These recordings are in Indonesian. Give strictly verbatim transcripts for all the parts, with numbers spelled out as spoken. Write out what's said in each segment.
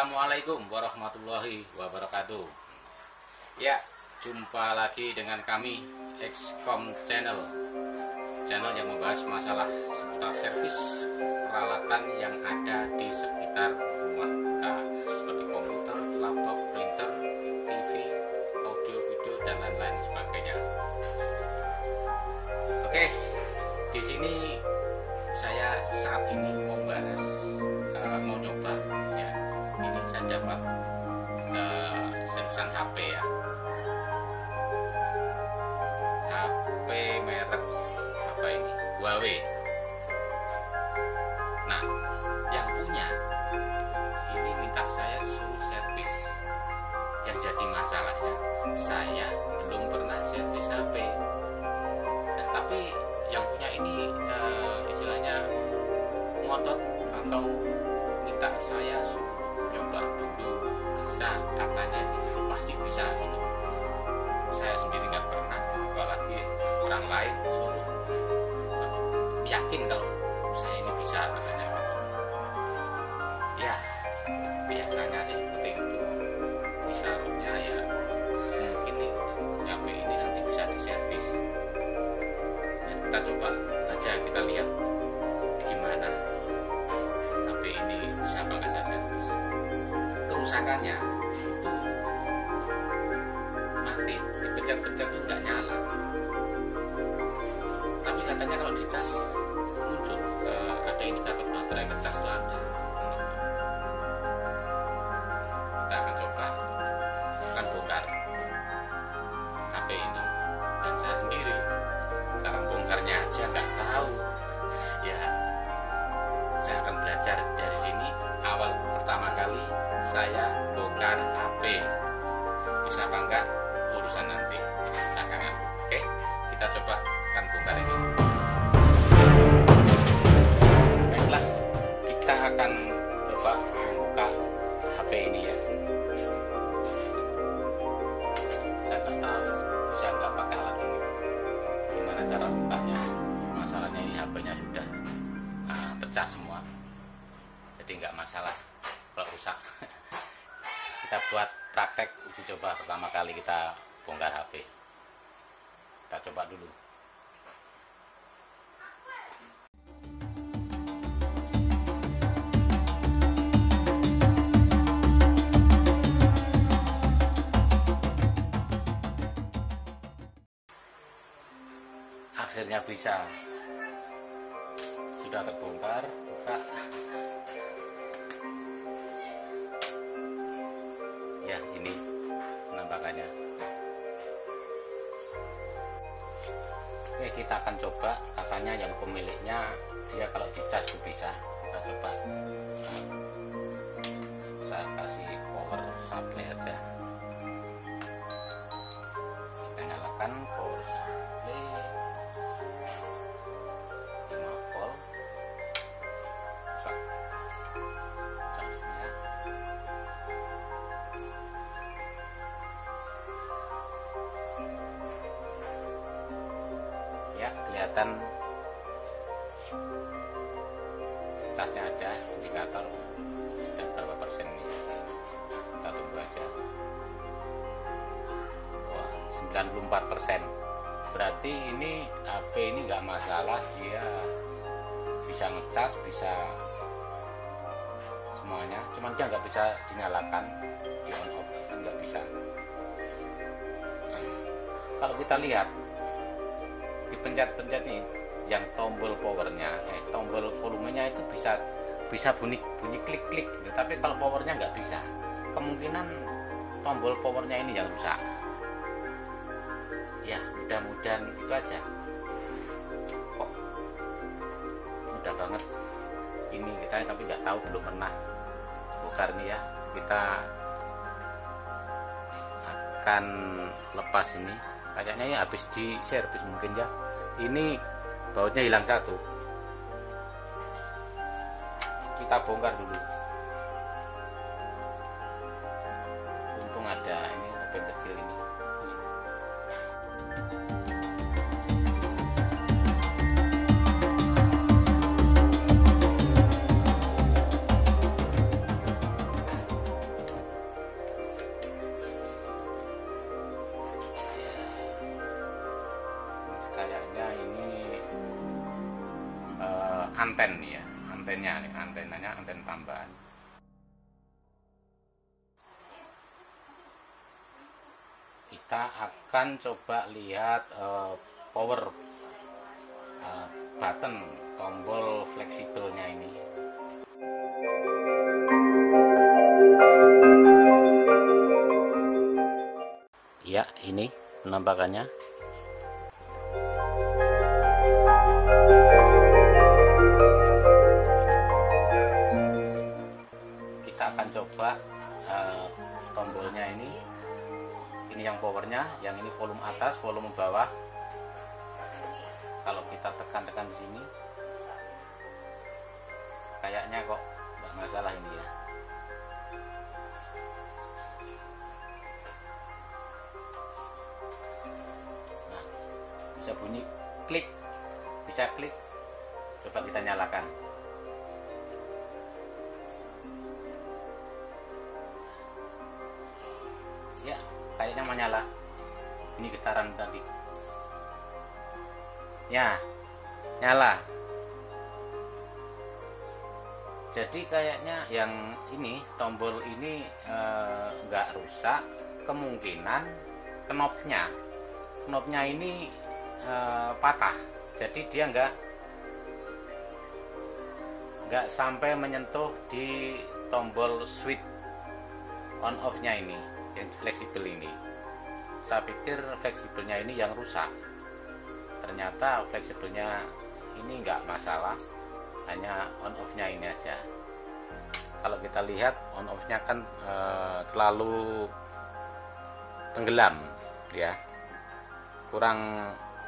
Assalamualaikum warahmatullahi wabarakatuh. Ya, jumpa lagi dengan kami Xcom Channel, channel yang membahas masalah seputar servis peralatan yang ada di sekitar rumah kita, seperti komputer, laptop, printer, T V, audio, video, dan lain-lain sebagainya. Oke, di sini saya saat ini mau bahas, uh, mau coba ya. Ini saya dapat uh, servisan H P ya, H P merek apa ini, Huawei. Nah, yang punya ini minta saya suruh servis. Yang jadi masalahnya, saya belum pernah servis H P. Nah, tapi yang punya ini uh, istilahnya ngotot atau minta saya suruh coba dulu, bisa, katanya pasti bisa gitu. Saya sendiri nggak pernah, apalagi orang lain suruh yakin kalau saya ini bisa, katanya. Ya, biasanya sih seperti itu. Misalnya ya mungkin nih H P ini nanti bisa diservis. Ya, kita coba aja, kita lihat gimana H P ini bisa apa nggak saya servis. Kerusakannya itu mati, dipencet-pencet tuh nggak nyala. Tapi katanya kalau dicas muncul, uh, ada indikator baterai ngecas tuh ada. Kita akan coba, akan bongkar H P ini, dan saya sendiri cara bongkarnya aja nggak tahu. Ya, saya akan belajar dari sini. Awal pertama kali saya bongkar H P, bisa apa enggak urusan nanti belakangan. Oke, kita coba akan bongkar ini. Baiklah, kita akan coba buka H P ini ya. Saya nggak tahu bisa nggak pakai alat ini, gimana cara bukanya. Masalahnya ini H P-nya sudah uh, pecah semua, jadi nggak masalah kalau rusak. Kita buat praktek uji coba pertama kali kita bongkar H P. Kita coba dulu. Akhirnya bisa, sudah terbongkar. Buka. Ya, ini penampakannya. Oke, kita akan coba. Katanya yang pemiliknya dia kalau dicas itu bisa. Kita coba. Nah, saya kasih power supply aja. Kita nyalakan power supply lima volt. Coba casnya. Ya, kelihatan casnya ada, indikator ada berapa persen nih. Kita tunggu aja. Wah, sembilan puluh empat persen. Berarti ini H P ini nggak masalah, dia bisa ngecas, bisa semuanya. Cuman dia nggak bisa dinyalakan, di on off kan nggak bisa. Nah, kalau kita lihat dipencet-pencet nih, yang tombol powernya, eh, tombol volumenya itu bisa bisa bunyi bunyi klik-klik gitu. Tapi kalau powernya nggak bisa, kemungkinan tombol powernya ini yang rusak. Ya, mudah-mudahan itu aja. Kok mudah banget ini kita, tapi nggak tahu, belum pernah bongkar nih ya. Kita akan lepas ini. Kayaknya ya habis di servis mungkin ya. Ini bautnya hilang satu. Kita bongkar dulu. Untung ada ini obeng kecil ini. anten ya, antennya nih, antenanya anten tambahan. Kita akan coba lihat uh, power uh, button tombol fleksibelnya ini. Ya, ini penampakannya. Kita akan coba uh, tombolnya ini. Ini yang powernya, yang ini volume atas, volume bawah. Kalau kita tekan-tekan di sini, kayaknya kok nggak masalah ini ya. Nah, bisa bunyi klik, bisa klik. Coba kita nyalakan. Ya, kayaknya menyala. Ini getaran tadi. Ya, nyala. Jadi kayaknya yang ini, tombol ini nggak e, rusak. Kemungkinan knopnya, knopnya ini e, patah. Jadi dia nggak nggak sampai menyentuh di tombol switch on off-nya ini, yang fleksibel ini. Saya pikir fleksibelnya ini yang rusak. Ternyata fleksibelnya ini nggak masalah, hanya on off-nya ini aja. Kalau kita lihat on off-nya kan e, terlalu tenggelam ya, kurang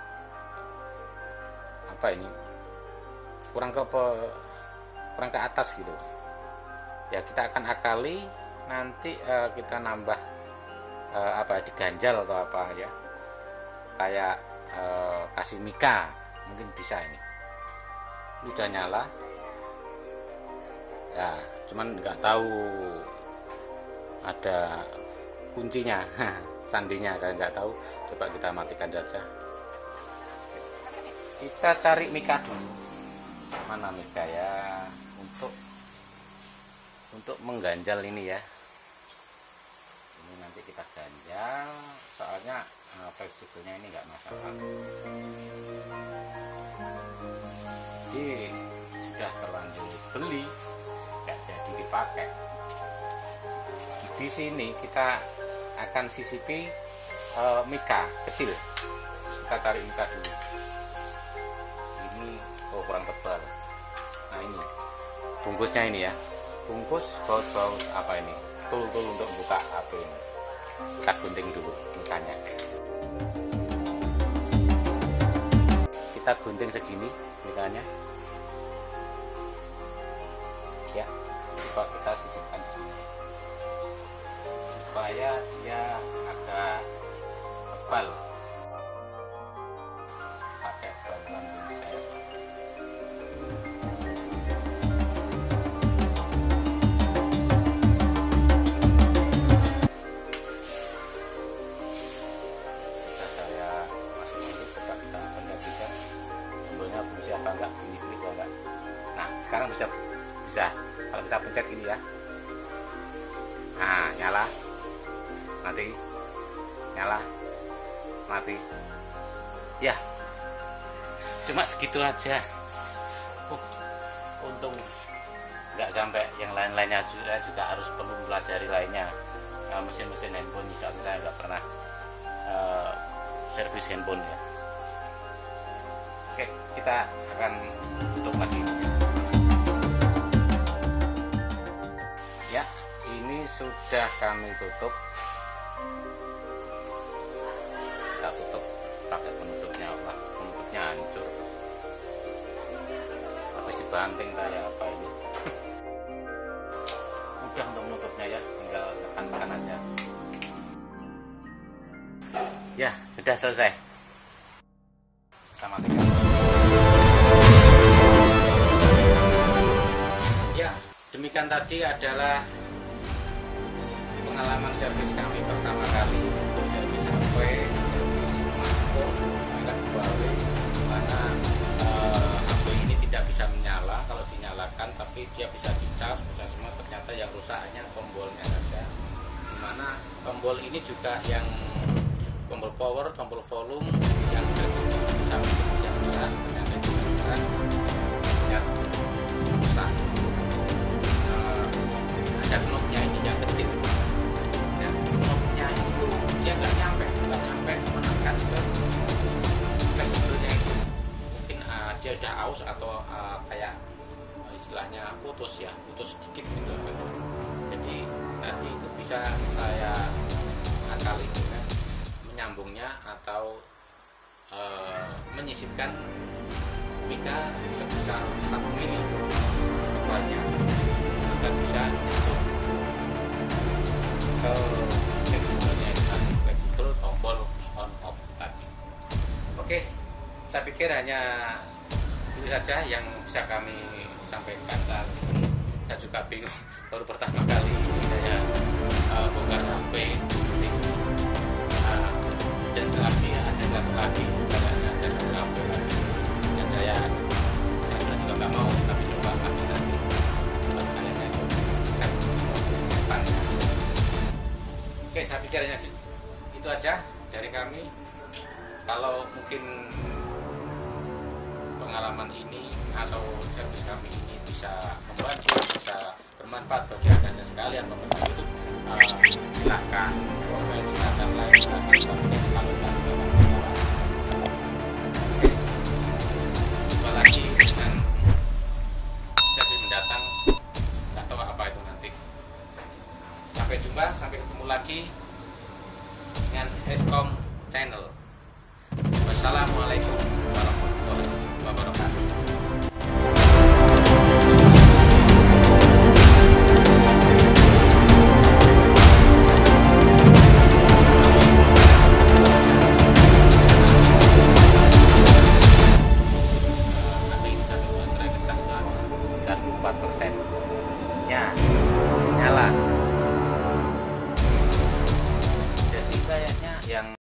apa ini, kurang ke kurang ke atas gitu ya. Kita akan akali nanti, e, kita nambah e, apa, diganjal atau apa ya, kayak e, kasih mika mungkin bisa. Ini ini udah nyala ya, cuman nggak tahu ada kuncinya sandinya, kan nggak tahu. Coba kita matikan saja. Kita cari mika dulu, mana mika ya, untuk untuk mengganjal ini ya. Ini nanti kita ganjal, soalnya uh, fleksibelnya ini nggak masalah. Jadi sudah terlanjur beli, nggak jadi dipakai. Di sini kita akan sisipi uh, mika kecil. Kita cari mika dulu. Ini oh, kurang tebal. Nah ini bungkusnya ini ya, bungkus baut-baut apa ini, tool-tool untuk buka H P ini. Kita gunting dulu mikanya. Kita gunting segini mikanya ya. Coba kita sisipkan di sini supaya dia agak tebal. Pakai bantuan pinset. Bisa saya masuk dulu, coba kita pencet-pencet tombolnya fungsi apa enggak, bunyi klik enggak. Nah sekarang bisa bisa kalau kita pencet gini ya. Nah nyala, mati, nyala, mati ya. Cuma segitu aja. uh, Untung nggak sampai yang lain-lainnya. Juga, juga harus perlu pelajari lainnya, uh, mesin-mesin handphone. Misalnya saya nggak pernah uh, servis handphone ya. Oke, kita akan tutup lagi ya. Ini sudah kami tutup. Kita tutup pakai penutupnya apa? Penutupnya hancur. Habis dibanting kayak apa ini. Mudah untuk menutupnya ya, tinggal tekan-tekan aja. Ya, sudah selesai. Kita matikan. Ya, demikian tadi adalah pengalaman servis kami pertama kali untuk servis H P, servis smartphone, agak Huawei, di mana uh, H P ini tidak bisa menyala dia bisa dicas, bisa semua, ternyata yang rusak hanya tombolnya saja. Dimana tombol ini juga yang tombol power, tombol volume yang bisa yang rusak, ternyata juga rusak, yang rusak. Uh, ada knopnya ini yang kecil, ya, knopnya itu dia nggak nyampe, nggak nyampe menekan ke fleksibelnya itu. Mungkin uh, dia sudah aus atau uh, kayak istilahnya putus ya, putus sedikit gitu. Jadi tadi itu bisa saya akali dengan menyambungnya atau e, menyisipkan mika sebesar satu mili tebalnya agar bisa nyambung ke fleksibelnya itu tadi, fleksibel tombol on off tadi. Oke, saya pikir hanya itu saja yang bisa kami sampaikan saat ini. Saya juga bingung, baru pertama kali ini saya uh, bongkar H P ini. Uh, dan lagi ada satu lagi, ada, ada satu H P lagi yang saya saya juga nggak mau, tapi coba lagi nanti kayaknya itu kan fun. Oke, saya pikirnya sih itu aja dari kami. Kalau mungkin pengalaman ini atau servis kami ini bisa membantu, bisa bermanfaat bagi anda sekalian pemirsa YouTube, uh, silakan komen, silakan like, silakan subscribe kalau tidak ada masalah. Oke, jumpa lagi dengan servis mendatang, nggak tahu apa itu nanti. Sampai jumpa, sampai ketemu lagi dengan Eskom Channel. Wassalamualaikum warahmatullahi wabarakatuh. empat persen nya nyala, jadi kayaknya yang